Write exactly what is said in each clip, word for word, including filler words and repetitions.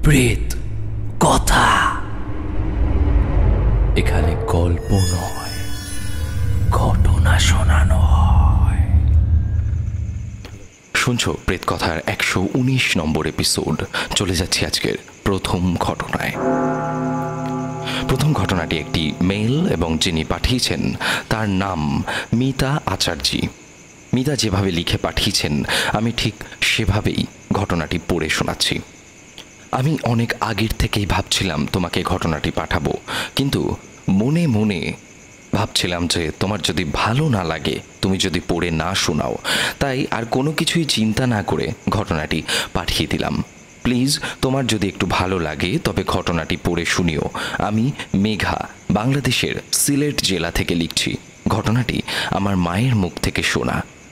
প্রেত কথা। এখানে গল্প নয়, ঘটনা শোনানো হয়। শুনছো প্রেত কথার একশো উনিশ নম্বর এপিসোড। চলে যাচ্ছি আজকের প্রথম ঘটনায়। প্রথম ঘটনাটি একটি মেল এবং যিনি পাঠিয়েছেন তার নাম মিতা আচার্যী। মিতা যেভাবে লিখে পাঠিয়েছেন আমি ঠিক সেভাবেই ঘটনাটি পড়ে শোনাচ্ছি। আমি অনেক আগের থেকেই ভাবছিলাম তোমাকে ঘটনাটি পাঠাবো, কিন্তু মনে মনে ভাবছিলাম যে তোমার যদি ভালো না লাগে, তুমি যদি পড়ে না শোনাও, তাই আর কোনো কিছুই চিন্তা না করে ঘটনাটি পাঠিয়ে দিলাম। প্লিজ তোমার যদি একটু ভালো লাগে তবে ঘটনাটি পড়ে শুনিও। আমি মেঘা, বাংলাদেশের সিলেট জেলা থেকে লিখছি। ঘটনাটি আমার মায়ের মুখ থেকে শোনা।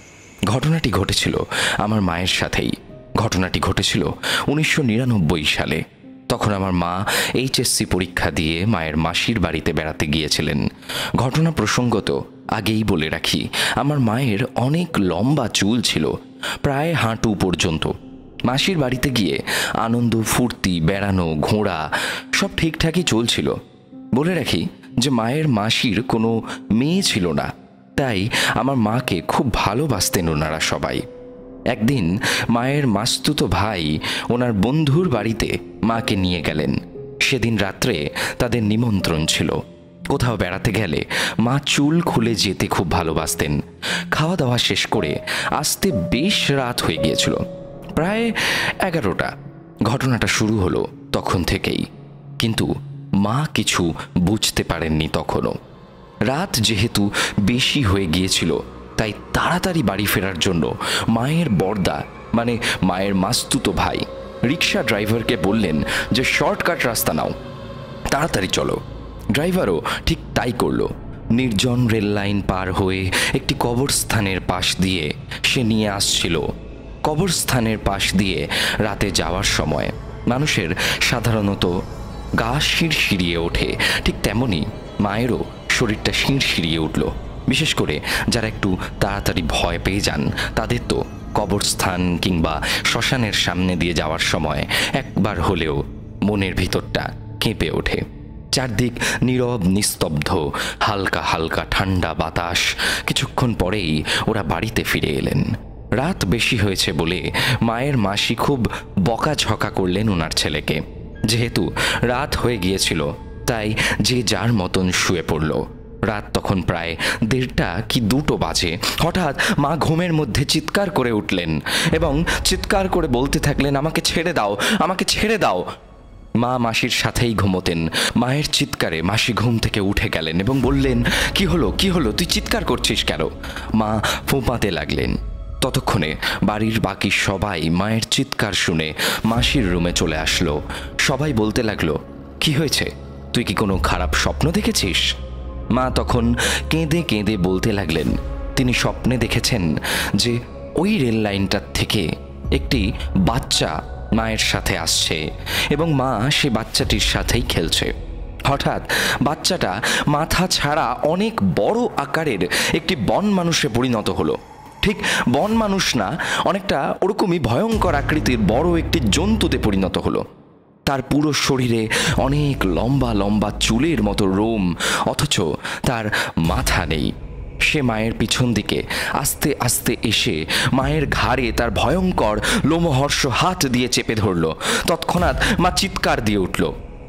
ঘটনাটি ঘটেছিল আমার মায়ের সাথেই। ঘটনাটি ঘটেছিল উনিশশো নিরানব্বই সালে। তখন আমার মা এইচএসসি পরীক্ষা দিয়ে মায়ের মাসির বাড়িতে বেড়াতে গিয়েছিলেন। ঘটনা প্রসঙ্গত আগেই বলে রাখি, আমার মায়ের অনেক লম্বা চুল ছিল, প্রায় হাঁটু পর্যন্ত। মাসির বাড়িতে গিয়ে আনন্দ ফুর্তি, বেড়ানো, ঘোরা সব ঠিকঠাকই চলছিল। বলে রাখি যে মায়ের মাসির কোনো মেয়ে ছিল না, তাই আমার মাকে খুব ভালোবাসতেন ওনারা সবাই। একদিন মায়ের মাস্তুতো ভাই ওনার বন্ধুর বাড়িতে মাকে নিয়ে গেলেন। সেদিন রাত্রে তাদের নিমন্ত্রণ ছিল। কোথাও বেড়াতে গেলে মা চুল খুলে যেতে খুব ভালোবাসতেন। খাওয়া দাওয়া শেষ করে আসতে বেশ রাত হয়ে গিয়েছিল, প্রায় এগারোটা। ঘটনাটা শুরু হলো তখন থেকেই, কিন্তু মা কিছু বুঝতে পারেননি তখনও। রাত যেহেতু বেশি হয়ে গিয়েছিল, তাই তাড়াতাড়ি বাড়ি ফেরার জন্য মায়ের বড়দা মানে মায়ের মাস্তুতো ভাই রিক্সা ড্রাইভারকে বললেন যে শর্টকাট রাস্তা নাও, তাড়াতাড়ি চলো। ড্রাইভারও ঠিক তাই করলো। নির্জন রেল লাইন পার হয়ে একটি কবরস্থানের পাশ দিয়ে সে নিয়ে আসছিল। কবরস্থানের পাশ দিয়ে রাতে যাওয়ার সময় মানুষের সাধারণত গা শিরশিরিয়ে ওঠে, ঠিক তেমনি মায়েরও শরীরটা শিরশিরিয়ে উঠল। বিশেষ করে যারা একটু তাড়াতাড়ি ভয় পেয়ে যান, তাদের তো কবরস্থান কিংবা শ্মশানের সামনে দিয়ে যাওয়ার সময় একবার হলেও মনের ভিতরটা কেঁপে ওঠে। চারদিক নীরব নিস্তব্ধ, হালকা হালকা ঠান্ডা বাতাস। কিছুক্ষণ পরেই ওরা বাড়িতে ফিরে এলেন। রাত বেশি হয়েছে বলে মায়ের মাসি খুব বকাঝকা করলেন ওনার ছেলেকে। যেহেতু রাত হয়ে গিয়েছিল, তাই যে যার মতন শুয়ে পড়ল। রাত তখন প্রায় দেড়টা কি দুটো বাজে। হঠাৎ মা ঘুমের মধ্যে চিৎকার করে উঠলেন এবং চিৎকার করে বলতে থাকলেন, আমাকে ছেড়ে দাও, আমাকে ছেড়ে দাও। মা মাসির সাথেই ঘুমোতেন। মায়ের চিৎকারে মাসি ঘুম থেকে উঠে গেলেন এবং বললেন, কি হলো কি হলো, তুই চিৎকার করছিস কেন? মা ফোঁপাতে লাগলেন। ততক্ষণে বাড়ির বাকি সবাই মায়ের চিৎকার শুনে মাসির রুমে চলে আসলো। সবাই বলতে লাগলো, কি হয়েছে, তুই কি কোনো খারাপ স্বপ্ন দেখেছিস? মা তখন কেঁদে কেঁদে বলতে লাগলেন তিনি স্বপ্নে দেখেছেন যে ওই রেল লাইনটার থেকে একটি বাচ্চা মায়ের সাথে আসছে এবং মা সে বাচ্চাটির সাথেই খেলছে। হঠাৎ বাচ্চাটা মাথা ছাড়া অনেক বড় আকারের একটি বন মানুষে পরিণত হলো। ঠিক বন মানুষ না, অনেকটা ওরকমই ভয়ঙ্কর আকৃতির বড় একটি জন্তুতে পরিণত হলো। তার পুরো শরীরে অনেক লম্বা লম্বা চুলের মতো রোম, অথচ তার মাথা নেই। সে মায়ের পিছন দিকে আস্তে আস্তে এসে মায়ের ঘাড়ে তার ভয়ঙ্কর লোমহর্ষ হাত দিয়ে চেপে ধরল। তৎক্ষণাৎ মা চিৎকার দিয়ে উঠল।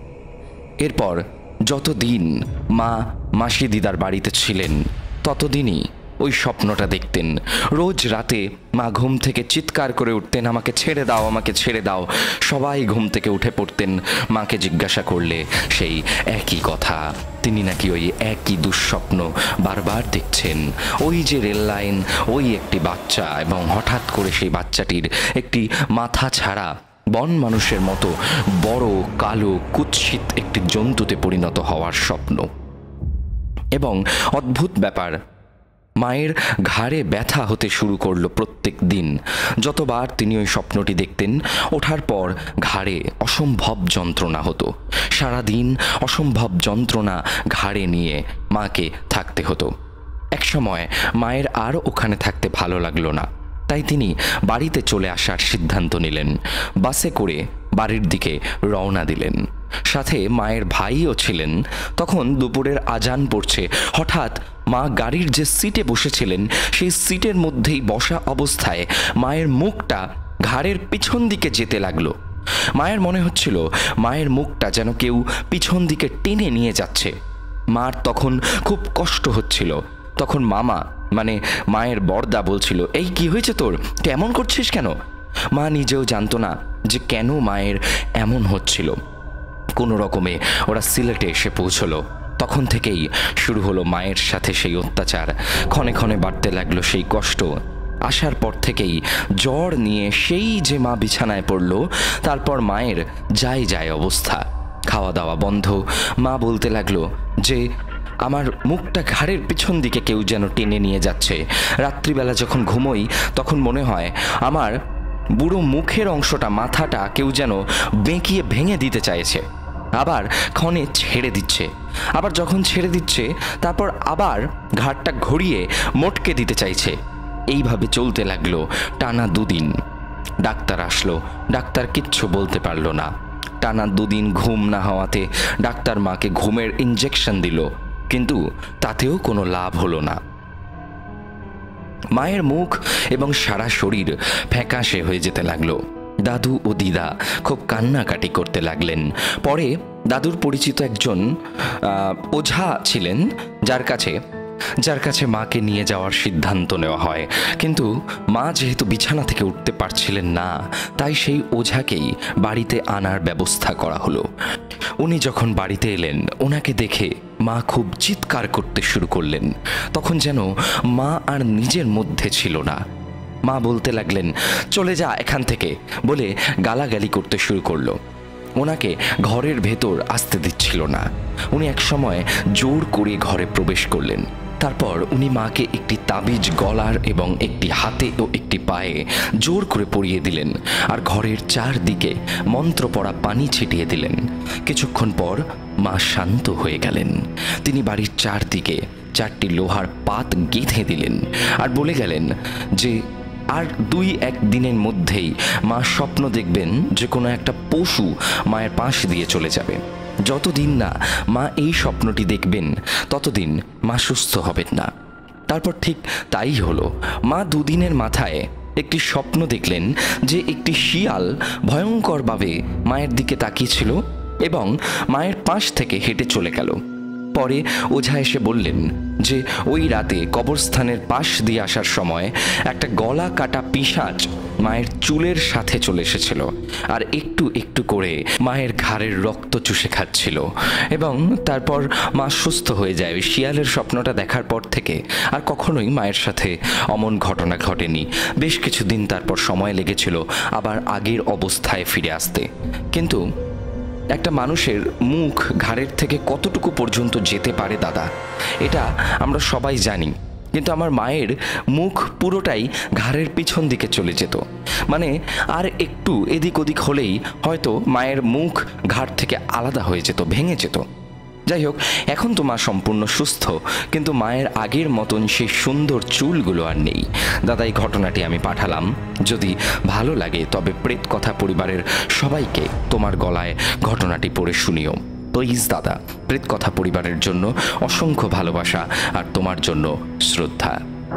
এরপর যতদিন মা মাসি দিদার বাড়িতে ছিলেন, ততদিনই ওই স্বপ্নটা দেখতেন। রোজ রাতে মা ঘুম থেকে চিৎকার করে উঠতেন, আমাকে ছেড়ে দাও, আমাকে ছেড়ে দাও। সবাই ঘুম থেকে উঠে পড়তেন। মাকে জিজ্ঞাসা করলে সেই একই কথা। তিনি নাকি ওই একই দুঃস্বপ্ন বারবার দেখছেন। ওই যে রেল লাইন, ওই একটি বাচ্চা এবং হঠাৎ করে সেই বাচ্চাটির একটি মাথা ছাড়া বন মানুষের মতো বড় কালো কুৎসিত একটি জন্তুতে পরিণত হওয়ার স্বপ্ন। এবং অদ্ভুত ব্যাপার, মায়ের ঘাড়ে ব্যথা হতে শুরু করলো প্রত্যেক দিন। যতবার তিনি ওই স্বপ্নটি দেখতেন, ওঠার পর ঘাড়ে অসম্ভব যন্ত্রণা হতো। সারাদিন অসম্ভব যন্ত্রণা ঘাড়ে নিয়ে মাকে থাকতে হতো। একসময় মায়ের আর ওখানে থাকতে ভালো লাগলো না। তাই তিনি বাড়িতে চলে আসার সিদ্ধান্ত নিলেন। বাসে করে বাড়ির দিকে রওনা দিলেন। সাথে মায়ের ভাইও ছিলেন। তখন দুপুরের আজান পড়ছে। হঠাৎ মা গাড়ির যে সিটে বসেছিলেন সেই সিটের মধ্যেই বসা অবস্থায় মায়ের মুখটা ঘাড়ের পিছন দিকে যেতে লাগলো। মায়ের মনে হচ্ছিল মায়ের মুখটা যেন কেউ পিছন দিকে টেনে নিয়ে যাচ্ছে। মার তখন খুব কষ্ট হচ্ছিল। তখন মামা মানে মায়ের বড়দা বলছিল, এই কি হয়েছে তোর, কেমন করছিস কেন? মা নিজেও জানতো না যে কেন মায়ের এমন হচ্ছিল। কোনো রকমে ওরা সিলেটে এসে পৌঁছলো। তখন থেকেই শুরু হলো মায়ের সাথে সেই অত্যাচার। ক্ষণে ক্ষণে বাড়তে লাগলো সেই কষ্ট। আসার পর থেকেই জ্বর নিয়ে সেই যে মা বিছানায় পড়ল, তারপর মায়ের যায় যায় অবস্থা, খাওয়া দাওয়া বন্ধ। মা বলতে লাগলো যে আমার মুখটা ঘাড়ের পিছন দিকে কেউ যেন টেনে নিয়ে যাচ্ছে। রাত্রিবেলা যখন ঘুমোই তখন মনে হয় আমার বুড়ো মুখের অংশটা, মাথাটা কেউ যেন বেঁকিয়ে ভেঙে দিতে চাইছে। আবার ক্ষণে ছেড়ে দিচ্ছে, আবার যখন ছেড়ে দিচ্ছে তারপর আবার ঘাড়টা ঘুরিয়ে মটকে দিতে চাইছে। এইভাবে চলতে লাগলো টানা দুদিন। ডাক্তার আসলো, ডাক্তার কিচ্ছু বলতে পারলো না। টানা দুদিন ঘুম না হওয়াতে ডাক্তার মাকে ঘুমের ইঞ্জেকশন দিল, কিন্তু তাতেও কোনো লাভ হলো না। মায়ের মুখ এবং সারা শরীর ফ্যাকাশে হয়ে যেতে লাগলো। দাদু ও দিদা খুব কান্নাকাটি করতে লাগলেন। পরে দাদুর পরিচিত একজন ওঝা ছিলেন, যার কাছে যার কাছে মাকে নিয়ে যাওয়ার সিদ্ধান্ত নেওয়া হয়। কিন্তু মা যেহেতু বিছানা থেকে উঠতে পারছিলেন না, তাই সেই ওঝাকেই বাড়িতে আনার ব্যবস্থা করা হলো। উনি যখন বাড়িতে এলেন, ওনাকে দেখে মা খুব চিৎকার করতে শুরু করলেন। তখন যেন মা আর নিজের মধ্যে ছিল না। মা বলতে লাগলেন, চলে যা এখান থেকে বলে গালাগালি করতে শুরু করলো। ওনাকে ঘরের ভেতর আসতে দিচ্ছিল না। উনি একসময় জোর করে ঘরে প্রবেশ করলেন। তারপর উনি মাকে একটি তাবিজ গলার এবং একটি হাতে ও একটি পায়ে জোর করে পরিয়ে দিলেন, আর ঘরের চারদিকে মন্ত্র পড়া পানি ছিটিয়ে দিলেন। কিছুক্ষণ পর মা শান্ত হয়ে গেলেন। তিনি বাড়ির চারদিকে চারটি লোহার পাত গেঁথে দিলেন আর বলে গেলেন যে আর দুই এক দিনের মধ্যেই মা স্বপ্ন দেখবেন যে কোনো একটা পশু মায়ের পাশ দিয়ে চলে যাবে। যতদিন না মা এই স্বপ্নটি দেখবেন ততদিন মা সুস্থ হবেন না। তারপর ঠিক তাই হলো। মা দুদিনের মাথায় একটি স্বপ্ন দেখলেন যে একটি শিয়াল ভয়ঙ্করভাবে মায়ের দিকে তাকিয়েছিল এবং মায়ের পাশ থেকে হেঁটে চলে গেল। পরে ওঝা এসে বললেন যে ওই রাতে কবরস্থানের পাশ দিয়ে আসার সময় একটা গলা কাটা পিশাচ মায়ের চুলের সাথে চলে এসেছিল আর একটু একটু করে মায়ের ঘাড়ের রক্ত চুষে খাচ্ছিল এবং তারপর মা সুস্থ হয়ে যায়। ওই শিয়ালের স্বপ্নটা দেখার পর থেকে আর কখনোই মায়ের সাথে অমন ঘটনা ঘটেনি। বেশ কিছুদিন তারপর সময় লেগেছিল আবার আগের অবস্থায় ফিরে আসতে। কিন্তু একটা মানুষের মুখ ঘাড়ের থেকে কতটুকু পর্যন্ত যেতে পারে দাদা, এটা আমরা সবাই জানি। কিন্তু আমার মায়ের মুখ পুরোটাই ঘাড়ের পিছন দিকে চলে যেত। মানে আর একটু এদিক ওদিক হলেই হয়তো মায়ের মুখ ঘাড় থেকে আলাদা হয়ে যেত, ভেঙে যেত। যাই হোক, এখন তো মা সম্পূর্ণ সুস্থ, কিন্তু মায়ের আগের মতন সেই সুন্দর চুলগুলো আর নেই। দাদা, এই ঘটনাটি আমি পাঠালাম। যদি ভালো লাগে তবে প্রেত কথা পরিবারের সবাইকে তোমার গলায় ঘটনাটি পড়ে শুনিও প্লিজ দাদা। প্রেত কথা পরিবারের জন্য অসংখ্য ভালোবাসা আর তোমার জন্য শ্রদ্ধা।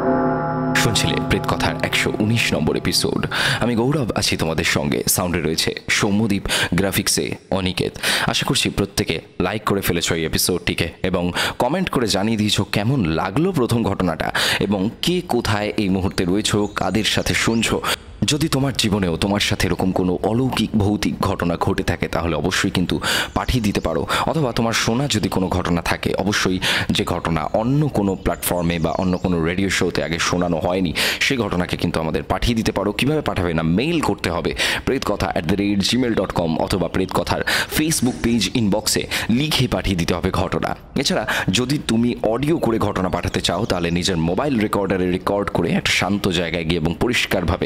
শুনছিলে প্রেত কথার একশো উনিশ নম্বর এপিসোড। আমি গৌরব আছি তোমাদের সঙ্গে। সাউন্ডে রয়েছে সৌম্যদীপ, গ্রাফিক্সে অনিকেত। আশা করছি প্রত্যেকে লাইক করে ফেলেছ এই এপিসোডটিকে এবং কমেন্ট করে জানিয়ে দিয়েছ কেমন লাগলো প্রথম ঘটনাটা এবং কে কোথায় এই মুহূর্তে রয়েছ, কাদের সাথে শুনছো। যদি তোমার জীবনেও তোমার সাথে এরকম কোনো অলৌকিক ভৌতিক ঘটনা ঘটে থাকে তাহলে অবশ্যই কিন্তু পাঠিয়ে দিতে পারো, অথবা তোমার শোনা যদি কোনো ঘটনা থাকে অবশ্যই যে ঘটনা অন্য কোনো প্ল্যাটফর্মে বা অন্য কোনো রেডিও শোতে আগে শোনানো হয়নি সেই ঘটনাকে কিন্তু আমাদের পাঠিয়ে দিতে পারো। কীভাবে পাঠাবে না, মেইল করতে হবে প্রেত কথা at the rate Gmail dot com অথবা প্রেত কথার ফেসবুক পেজ ইনবক্সে লিখে পাঠিয়ে দিতে হবে ঘটনা। এছাড়া যদি তুমি অডিও করে ঘটনা পাঠাতে চাও তাহলে নিজের মোবাইল রেকর্ডারে রেকর্ড করে একটা শান্ত জায়গায় গিয়ে এবং পরিষ্কারভাবে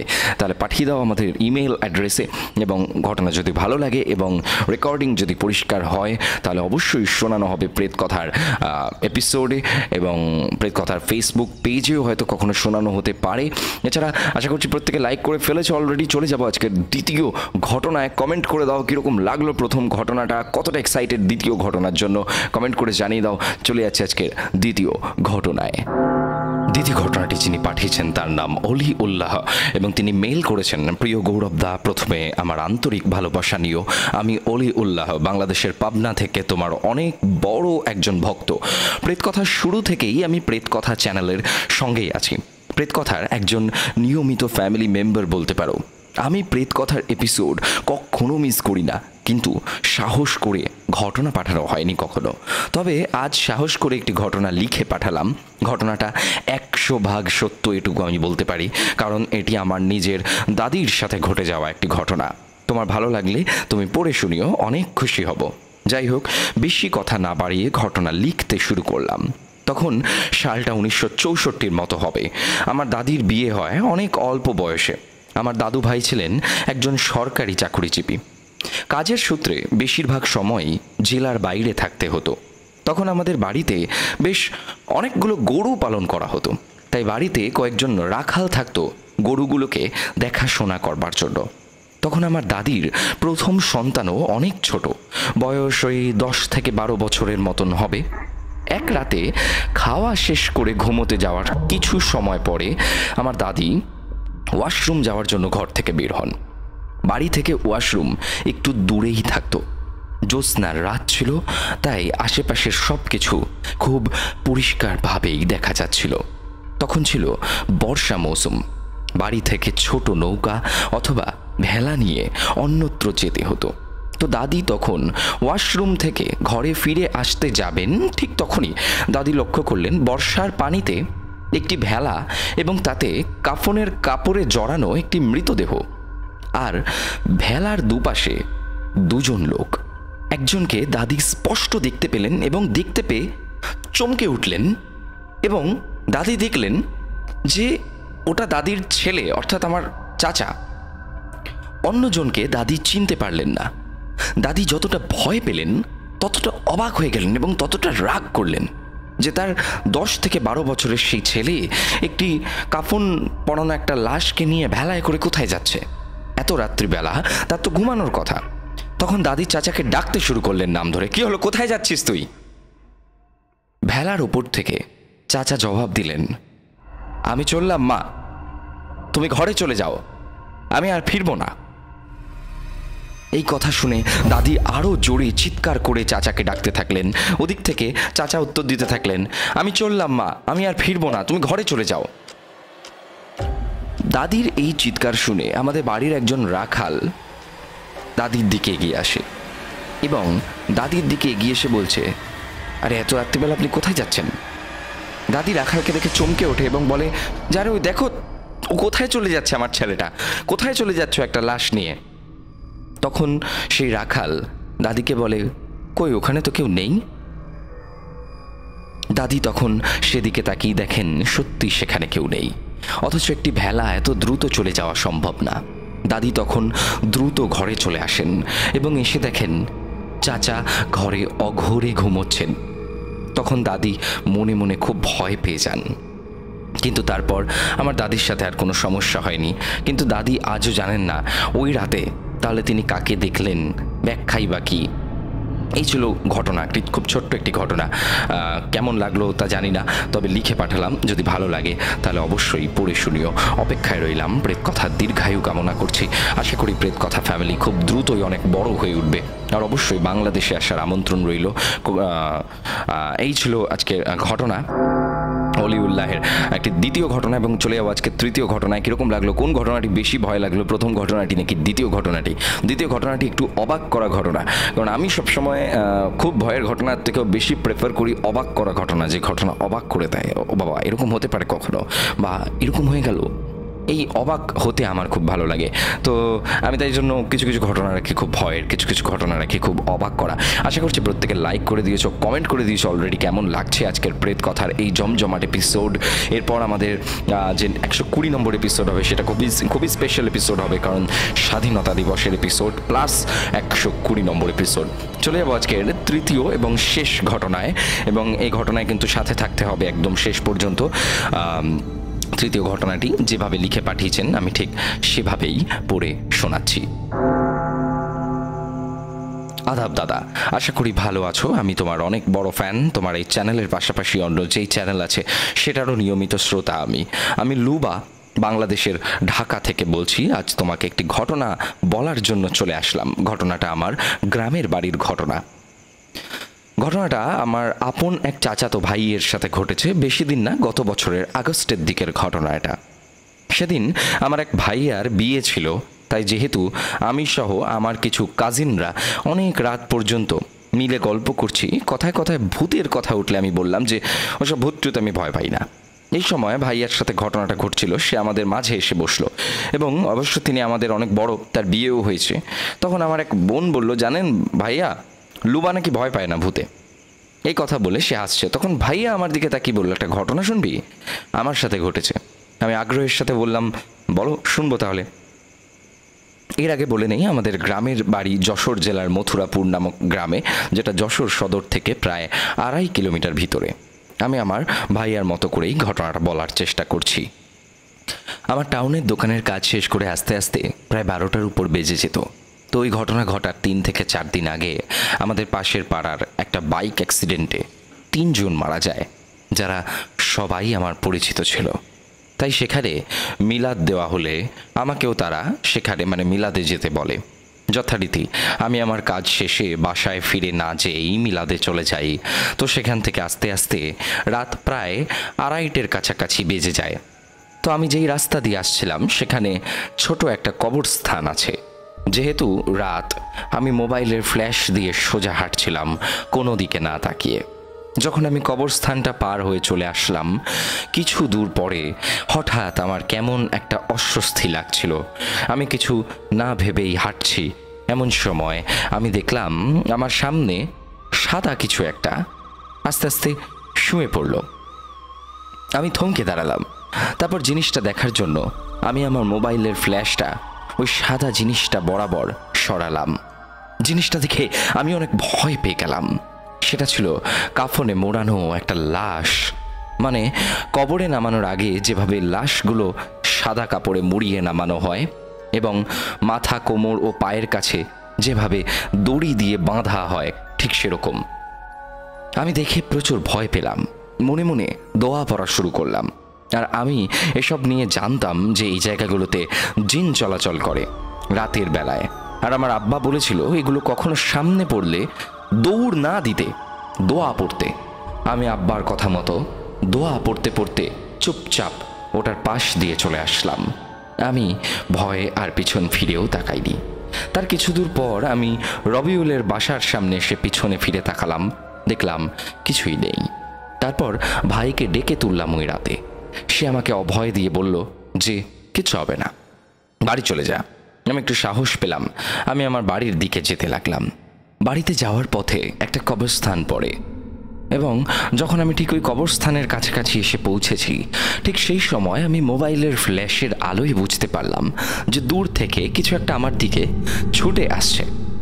তাহলে পাঠিয়ে দাও আমাদের ইমেল অ্যাড্রেসে। এবং ঘটনা যদি ভালো লাগে এবং রেকর্ডিং যদি পরিষ্কার হয় তাহলে অবশ্যই শোনানো হবে প্রেতকথার এপিসোডে, এবং প্রেতকথার ফেসবুক পেজেও হয়তো কখনো শোনানো হতে পারে। এছাড়া আশা করছি প্রত্যেকে লাইক করে ফেলেছে অলরেডি। চলে যাবো আজকের দ্বিতীয় ঘটনায়। কমেন্ট করে দাও কীরকম লাগলো প্রথম ঘটনাটা, কতটা এক্সাইটেড দ্বিতীয় ঘটনার জন্য কমেন্ট করে জানিয়ে দাও। চলে যাচ্ছে আজকের দ্বিতীয় ঘটনায়। দ্বিতীয় ঘটনাটি যিনি পাঠিয়েছেন তার নাম অলি উল্লাহ এবং তিনি মেইল করেছেন, প্রিয় গৌরব দা, প্রথমে আমার আন্তরিক ভালোবাসা নিও। আমি অলি উল্লাহ, বাংলাদেশের পাবনা থেকে তোমার অনেক বড় একজন ভক্ত। প্রেতকথার শুরু থেকেই আমি প্রেতকথা চ্যানেলের সঙ্গেই আছি, প্রেতকথার একজন নিয়মিত ফ্যামিলি মেম্বার বলতে পারো। আমি প্রেতকথার এপিসোড কখনো মিস করি না, কিন্তু সাহস করে ঘটনা পাঠানো হয়নি কখনো। তবে আজ সাহস করে একটি ঘটনা লিখে পাঠালাম। ঘটনাটা একশো ভাগ সত্য, এটুকু আমি বলতে পারি, কারণ এটি আমার নিজের দাদির সাথে ঘটে যাওয়া একটি ঘটনা। তোমার ভালো লাগলে তুমি পড়ে শুনিও, অনেক খুশি হব। যাই হোক, বেশি কথা না বাড়িয়ে ঘটনা লিখতে শুরু করলাম। তখন সালটা উনিশশো চৌষট্টির মতো হবে। আমার দাদির বিয়ে হয় অনেক অল্প বয়সে। আমার দাদু ভাই ছিলেন একজন সরকারি চাকুরিজীবী। কাজের সূত্রে বেশিরভাগ সময়ই জেলার বাইরে থাকতে হতো। তখন আমাদের বাড়িতে বেশ অনেকগুলো গরু পালন করা হতো, তাই বাড়িতে কয়েকজন রাখাল থাকতো গরুগুলোকে দেখাশোনা করবার জন্য। তখন আমার দাদির প্রথম সন্তানও অনেক ছোট, বয়স ওই দশ থেকে বারো বছরের মতন হবে। এক রাতে খাওয়া শেষ করে ঘুমোতে যাওয়ার কিছু সময় পরে আমার দাদি ওয়াশরুম যাওয়ার জন্য ঘর থেকে বের হন। বাড়ি থেকে ওয়াশরুম একটু দূরেই থাকতো। জ্যোৎস্নার রাত ছিল, তাই আশেপাশের সব কিছু খুব পরিষ্কারভাবেই দেখা যাচ্ছিল। তখন ছিল বর্ষা মৌসুম। বাড়ি থেকে ছোট নৌকা অথবা ভেলা নিয়ে অন্যত্র যেতে হতো। তো দাদি তখন ওয়াশরুম থেকে ঘরে ফিরে আসতে যাবেন, ঠিক তখনই দাদি লক্ষ্য করলেন বর্ষার পানিতে একটি ভেলা এবং তাতে কাফনের কাপড়ে জড়ানো একটি মৃতদেহ, আর ভেলার দুপাশে দুজন লোক। একজনকে দাদি স্পষ্ট দেখতে পেলেন এবং দেখতে পেয়ে চমকে উঠলেন, এবং দাদি দেখলেন যে ওটা দাদির ছেলে, অর্থাৎ আমার চাচা। অন্যজনকে দাদি চিনতে পারলেন না। দাদি যতটা ভয় পেলেন ততটা অবাক হয়ে গেলেন এবং ততটা রাগ করলেন যে তার দশ থেকে বারো বছরের সেই ছেলে একটি কাফন পরানো একটা লাশকে নিয়ে ভেলায় করে কোথায় যাচ্ছে এত রাত্রিবেলা, তার তো ঘুমানোর কথা। তখন দাদি চাচাকে ডাকতে শুরু করলেন নাম ধরে, কি হলো, কোথায় যাচ্ছিস তুই? ভেলার উপর থেকে চাচা জবাব দিলেন, আমি চললাম মা, তুমি ঘরে চলে যাও, আমি আর ফিরবো না। এই কথা শুনে দাদি আরও জোরে চিৎকার করে চাচাকে ডাকতে থাকলেন। ওদিক থেকে চাচা উত্তর দিতে থাকলেন, আমি চললাম মা, আমি আর ফিরবো না, তুমি ঘরে চলে যাও। দাদির এই চিৎকার শুনে আমাদের বাড়ির একজন রাখাল দাদির দিকে এগিয়ে আসে এবং দাদির দিকে এগিয়ে এসে বলছে, আরে এত রাত্রিবেলা আপনি কোথায় যাচ্ছেন? দাদি রাখালকে দেখে চমকে ওঠে এবং বলে, যারে ওই দেখো, ও কোথায় চলে যাচ্ছে, আমার ছেলেটা কোথায় চলে যাচ্ছ একটা লাশ নিয়ে। তখন সেই রাখাল দাদিকে বলে, কই, ওখানে তো কেউ নেই। দাদি তখন সেদিকে তাকিয়ে দেখেন সত্যি সেখানে কেউ নেই, অথচ একটি ভেলা এত দ্রুত চলে যাওয়া সম্ভব না। দাদি তখন দ্রুত ঘরে চলে আসেন এবং এসে দেখেন চাচা ঘরে অঘোরে ঘুমোচ্ছেন। তখন দাদি মনে মনে খুব ভয় পেয়ে যান, কিন্তু তারপর আমার দাদির সাথে আর কোনো সমস্যা হয়নি। কিন্তু দাদি আজও জানেন না ওই রাতে তাহলে তিনি কাকে দেখলেন, ব্যাখ্যাই বা কি। এই ছিল ঘটনা, একটি খুব ছোট্ট একটি ঘটনা। কেমন লাগলো তা জানি না, তবে লিখে পাঠালাম। যদি ভালো লাগে তাহলে অবশ্যই পড়ে শুনিও। অপেক্ষায় রইলাম। প্রেতকথার দীর্ঘায়ু কামনা করছি। আশা করি প্রেতকথা ফ্যামিলি খুব দ্রুতই অনেক বড় হয়ে উঠবে, আর অবশ্যই বাংলাদেশে আসার আমন্ত্রণ রইল। এই ছিল আজকের ঘটনা, অলি উল্লাহের একটি দ্বিতীয় ঘটনা। এবং চলে যাবো আজকে তৃতীয় ঘটনায়। কীরকম লাগলো, কোন ঘটনাটি বেশি ভয় লাগলো, প্রথম ঘটনাটি নাকি দ্বিতীয় ঘটনাটি? দ্বিতীয় ঘটনাটি একটু অবাক করা ঘটনা, কারণ আমি সবসময় খুব ভয়ের ঘটনার থেকেও বেশি প্রেফার করি অবাক করা ঘটনা, যে ঘটনা অবাক করে দেয়। ও বাবা, এরকম হতে পারে কখনো, বা এরকম হয়ে গেল, এই অবাক হতে আমার খুব ভালো লাগে। তো আমি তাই জন্য কিছু কিছু ঘটনা রাখি খুব ভয়ের, কিছু কিছু ঘটনা রাখি খুব অবাক করা। আশা করছি প্রত্যেকে লাইক করে দিয়েছো, কমেন্ট করে দিয়েছো অলরেডি কেমন লাগছে আজকের প্রেত কথার এই জমজমাট এপিসোড। এরপর আমাদের যে একশো কুড়ি নম্বর এপিসোড হবে সেটা খুবই খুবই স্পেশাল এপিসোড হবে, কারণ স্বাধীনতা দিবসের এপিসোড প্লাস একশো কুড়ি নম্বর এপিসোড। চলে যাবো আজকের তৃতীয় এবং শেষ ঘটনায়, এবং এই ঘটনায় কিন্তু সাথে থাকতে হবে একদম শেষ পর্যন্ত। তৃতীয় ঘটনাটি যেভাবে লিখে পাঠিয়েছেন আমি ঠিক সেভাবেই পড়ে শোনাচ্ছি। আদাব দাদা, আশা করি ভালো আছো। আমি তোমার অনেক বড় ফ্যান। তোমার এই চ্যানেলের পাশাপাশি অন্য যেই চ্যানেল আছে সেটারও নিয়মিত শ্রোতা আমি। আমি লুবা বাংলাদেশের ঢাকা থেকে বলছি। আজ তোমাকে একটি ঘটনা বলার জন্য চলে আসলাম। ঘটনাটা আমার গ্রামের বাড়ির ঘটনা। ঘটনাটা আমার আপন এক চাচাতো ভাইয়ের সাথে ঘটেছে। বেশি দিন না, গত বছরের আগস্টের দিকের ঘটনা এটা। সেদিন আমার এক ভাইয়ার বিয়ে ছিল, তাই যেহেতু আমি সহ আমার কিছু কাজিনরা অনেক রাত পর্যন্ত মিলে গল্প করছি, কথায় কথায় ভূতের কথা উঠলে আমি বললাম যে ওসব ভূত টুত আমি ভয় পাই না। এই সময় ভাইয়ার সাথে ঘটনাটা ঘটছিল। সে আমাদের মাঝে এসে বসলো এবং অবশ্য তিনি আমাদের অনেক বড়, তার বিয়েও হয়েছে। তখন আমার এক বোন বলল, জানেন ভাইয়া, লুবা নাকি ভয় পায় না ভূতে। এই কথা বলে সে হাসছে। তখন ভাইয়া আমার দিকে তাকিয়ে বলল, একটা ঘটনা শুনবি? আমার সাথে ঘটেছে। আমি আগ্রহের সাথে বললাম, বলো, শুনবো তাহলে। এর আগে বলে নেই, আমাদের গ্রামের বাড়ি যশোর জেলার মথুরাপুর নামক গ্রামে, যেটা যশোর সদর থেকে প্রায় আড়াই কিলোমিটার ভিতরে। আমি আমার ভাইয়ার মতো করেই ঘটনাটা বলার চেষ্টা করছি। আমার টাউনের দোকানের কাজ শেষ করে আস্তে আস্তে প্রায় বারোটার উপর বেজে যেত। তো ওই ঘটনা ঘটার তিন থেকে চার দিন আগে আমাদের পাশের পাড়ার একটা বাইক অ্যাক্সিডেন্টে তিনজন মারা যায়, যারা সবাই আমার পরিচিত ছিল। তাই সেখানে মিলাদ দেওয়া হলে আমাকেও তারা সেখানে মানে মিলাদে যেতে বলে। যথারীতি আমি আমার কাজ শেষে বাসায় ফিরে না যেয়েই মিলাদে চলে যাই। তো সেখান থেকে আস্তে আস্তে রাত প্রায় আড়াইটের কাছাকাছি বেজে যায়। তো আমি যেই রাস্তা দিয়ে আসছিলাম সেখানে ছোট একটা কবরস্থান আছে। যেহেতু রাত, আমি মোবাইলের ফ্ল্যাশ দিয়ে সোজা হাঁটছিলাম কোনো দিকে না তাকিয়ে। যখন আমি কবরস্থানটা পার হয়ে চলে আসলাম, কিছু দূর পরে হঠাৎ আমার কেমন একটা অস্বস্তি লাগছিল। আমি কিছু না ভেবেই হাঁটছি। এমন সময় আমি দেখলাম আমার সামনে সাদা কিছু একটা আস্তে আস্তে শুয়ে পড়ল। আমি থমকে দাঁড়ালাম। তারপর জিনিসটা দেখার জন্য আমি আমার মোবাইলের ফ্ল্যাশটা ওই সাদা জিনিসটা বরাবর সরালাম। জিনিসটা দেখে আমি অনেক ভয় পেয়ে গেলাম। সেটা ছিল কাফনে মোড়ানো একটা লাশ। মানে কবরে নামানোর আগে যেভাবে লাশগুলো সাদা কাপড়ে মুড়িয়ে নামানো হয় এবং মাথা, কোমর ও পায়ের কাছে যেভাবে দড়ি দিয়ে বাঁধা হয়, ঠিক সেরকম। আমি দেখে প্রচুর ভয় পেলাম। মনে মনে দোয়া পড়া শুরু করলাম। আর আমি এসব নিয়ে জানতাম যে এই জায়গাগুলোতে জিন চলাচল করে রাতের বেলায়। আর আমার আব্বা বলেছিল এগুলো কখনো সামনে পড়লে দৌড় না দিতে, দোয়া পড়তে। আমি আব্বার কথা মতো দোয়া পড়তে পড়তে চুপচাপ ওটার পাশ দিয়ে চলে আসলাম। আমি ভয়ে আর পিছন ফিরেও তাকাইনি। তার কিছু দূর পর আমি রবিউলের বাসার সামনে এসে পিছনে ফিরে তাকালাম। দেখলাম কিছুই নেই। তারপর ভাইকে ডেকে তুললাম ওই রাতে। সে আমাকে অভয় দিয়ে বলল যে কিছু হবে না, বাড়ি চলে যা। আমি একটু সাহস পেলাম। আমি আমার বাড়ির দিকে যেতে লাগলাম। বাড়িতে যাওয়ার পথে একটা কবরস্থান পড়ে এবং যখন আমি ঠিক ওই কবরস্থানের কাছাকাছি এসে পৌঁছেছি, ঠিক সেই সময় আমি মোবাইলের ফ্ল্যাশের আলোয় বুঝতে পারলাম যে দূর থেকে কিছু একটা আমার দিকে ছুটে আসছে।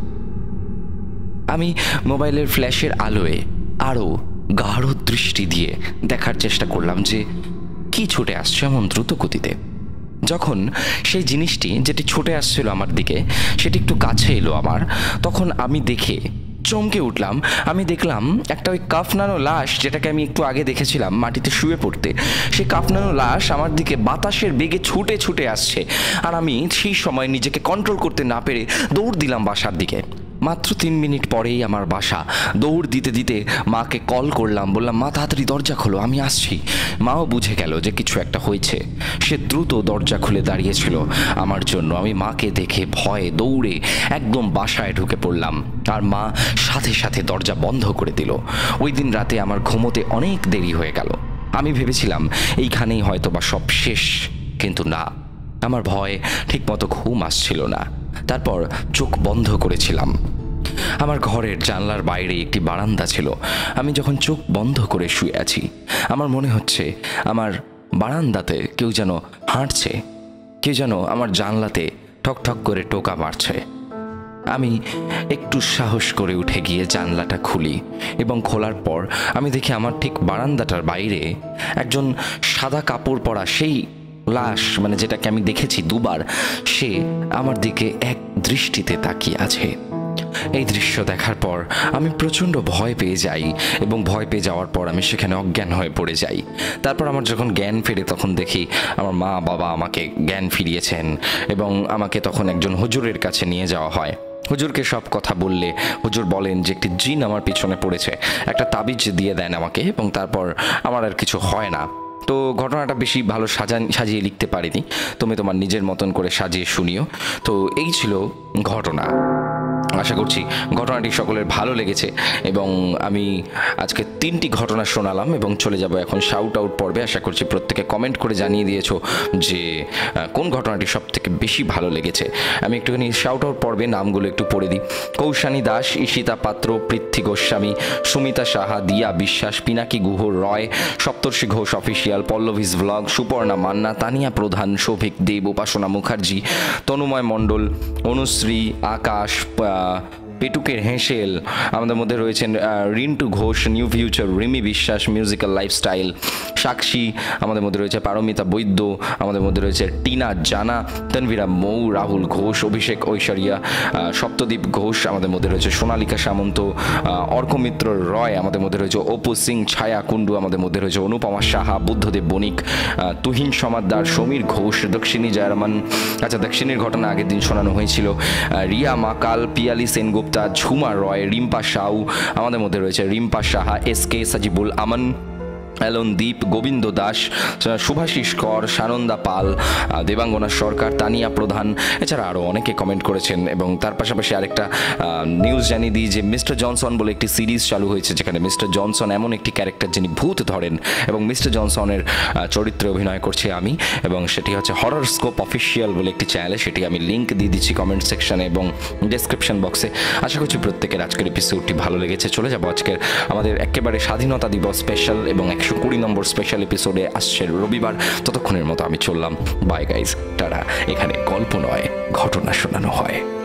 আমি মোবাইলের ফ্ল্যাশের আলোয় আরও গাঢ় দৃষ্টি দিয়ে দেখার চেষ্টা করলাম যে কি ছুটে আসছে এমন দ্রুত গতিতে। যখন সেই জিনিসটি যেটি ছুটে আসছিল আমার দিকে সেটি একটু কাছে এলো আমার, তখন আমি দেখে চমকে উঠলাম। আমি দেখলাম একটা ওই কাফনানো লাশ, যেটাকে আমি একটু আগে দেখেছিলাম মাটিতে শুয়ে পড়তে, সেই কাফনানো লাশ আমার দিকে বাতাসের বেগে ছুটে ছুটে আসছে। আর আমি সেই সময় নিজেকে কন্ট্রোল করতে না পেরে দৌড় দিলাম বাসার দিকে। মাত্র তিন মিনিট পরেই আমার বাসা। দৌড় দিতে দিতে মাকে কল করলাম, বললাম মা তাড়াতাড়ি দরজা খোলো, আমি আসছি। মাও বুঝে গেল যে কিছু একটা হয়েছে। সে দ্রুত দরজা খুলে দাঁড়িয়েছিল আমার জন্য। আমি মাকে দেখে ভয়ে দৌড়ে একদম বাসায় ঢুকে পড়লাম, আর মা সাথে সাথে দরজা বন্ধ করে দিল। ওই দিন রাতে আমার ঘুমোতে অনেক দেরি হয়ে গেল। আমি ভেবেছিলাম এইখানেই হয়তো বা সব শেষ, কিন্তু না, আমার ভয় ঠিকমতো ঘুম আসছিল না। তারপর চোখ বন্ধ করেছিলাম। আমার ঘরের জানলার বাইরে একটি বারান্দা ছিল। আমি যখন চোখ বন্ধ করে শুয়ে আছি, আমার মনে হচ্ছে আমার বারান্দাতে কেউ যেন হাঁটছে, কেউ যেন আমার জানলাতে ঠক ঠক করে টোকা মারছে। আমি একটু সাহস করে উঠে গিয়ে জানলাটা খুলি এবং খোলার পর আমি দেখি আমার ঠিক বারান্দাটার বাইরে একজন সাদা কাপড় পরা সেই লাশ, মানে যেটাকে আমি দেখেছি দুবার, সে আমার দিকে এক দৃষ্টিতে তাকিয়ে আছে। এই দৃশ্য দেখার পর আমি প্রচণ্ড ভয় পেয়ে যাই এবং ভয় পেয়ে যাওয়ার পর আমি সেখানে অজ্ঞান হয়ে পড়ে যাই। তারপর আমার যখন জ্ঞান ফেরে তখন দেখি আমার মা বাবা আমাকে জ্ঞান ফিরিয়েছেন এবং আমাকে তখন একজন হুজুরের কাছে নিয়ে যাওয়া হয়। হুজুরকে সব কথা বললে হুজুর বলেন যে একটি জিন আমার পিছনে পড়েছে, একটা তাবিজ দিয়ে দেন আমাকে এবং তারপর আমার আর কিছু হয় না। তো ঘটনাটা বেশি ভালো সাজান সাজিয়ে লিখতে পারিনি, তুমি তোমার নিজের মতন করে সাজিয়ে শুনিও। তো এই ছিল ঘটনা। আশা করছি ঘটনাটি সকলের ভালো লেগেছে এবং আমি আজকে তিনটি ঘটনা শোনালাম এবং চলে যাব এখন শাউট আউট পর্বে। আশা করছি প্রত্যেকে কমেন্ট করে জানিয়ে দিয়েছো যে কোন ঘটনাটি সব থেকে বেশি ভালো লেগেছে। আমি একটুখানি শাউট আউট পর্বে নামগুলো একটু পড়ে দিই। কৌশানী দাস, ঈশিতা পাত্র, পৃথ্বী গোস্বামী, সুমিতা সাহা, দিয়া বিশ্বাস, পিনাকি গুহ রয়, সপ্তর্ষি ঘোষ অফিসিয়াল, পল্লভিস ভ্লগ, সুপর্ণা মান্না, তানিয়া প্রধান, শৌভিক দেব, উপাসনা মুখার্জি, তনুময় মণ্ডল, অনুশ্রী, আকাশ, পেটুকের হেঁসেল, আমাদের মধ্যে রয়েছেন Rintu Ghosh, new future, Rimi Biswas, musical lifestyle, সাক্ষী, আমাদের মধ্যে রয়েছে পারমিতা বৈদ্য, আমাদের মধ্যে রয়েছে টিনা জানা, তনভিরা মৌ, রাহুল ঘোষ, অভিষেক ঐশ্বরিয়া, সপ্তদ্বীপ ঘোষ, আমাদের মধ্যে রয়েছে সোনালিকা সামন্ত, অর্কমিত্র রয়, আমাদের মধ্যে রয়েছে অপু সিং, ছায়া কুণ্ডু, আমাদের মধ্যে রয়েছে অনুপমা সাহা, বুদ্ধদেব বণিক, তুহিন সমাদ্দার, সমীর ঘোষ, দক্ষিণী জয়রমান, আচ্ছা দক্ষিণীর ঘটনা আগের দিন শোনানো হয়েছিল, রিয়া মাকাল, পিয়ালি সেনগুপ্তা, ঝুমা রয়, রিম্পা সাউ, আমাদের মধ্যে রয়েছে Rimpa Saha, S K Sajibul Aman, Alan Deep, Gobinda Das, Shubhashis Kar, Sananda পাল, দেবাঙ্গনা সরকার, তানিয়া প্রধান, এছাড়া আরও অনেকে কমেন্ট করেছেন। এবং তার পাশাপাশি আরেকটা নিউজ জানিয়ে দিই যে মিস্টার জনসন বলে একটি সিরিজ চালু হয়েছে, যেখানে মিস্টার জনসন এমন একটি ক্যারেক্টার যিনি ভূত ধরেন এবং মিস্টার জনসনের চরিত্রে অভিনয় করছি আমি, এবং সেটি হচ্ছে হরর স্কোপ অফিসিয়াল বলে একটি চ্যানেলে। সেটি আমি লিঙ্ক দিয়ে দিচ্ছি কমেন্ট সেকশনে এবং ডেসক্রিপশন বক্সে। আশা করছি প্রত্যেকের আজকের এপিসোডটি ভালো লেগেছে। চলে যাবো আজকের আমাদের একেবারে স্বাধীনতা দিবস স্পেশাল এবং একশো কুড়ি নম্বর স্পেশাল এপিসোডে আসছে রবিবার। ততক্ষণের মতো আমি চললাম, বাই গাইজ, টাটা। এখানে গল্প নয়, ঘটনা শোনানো হয়।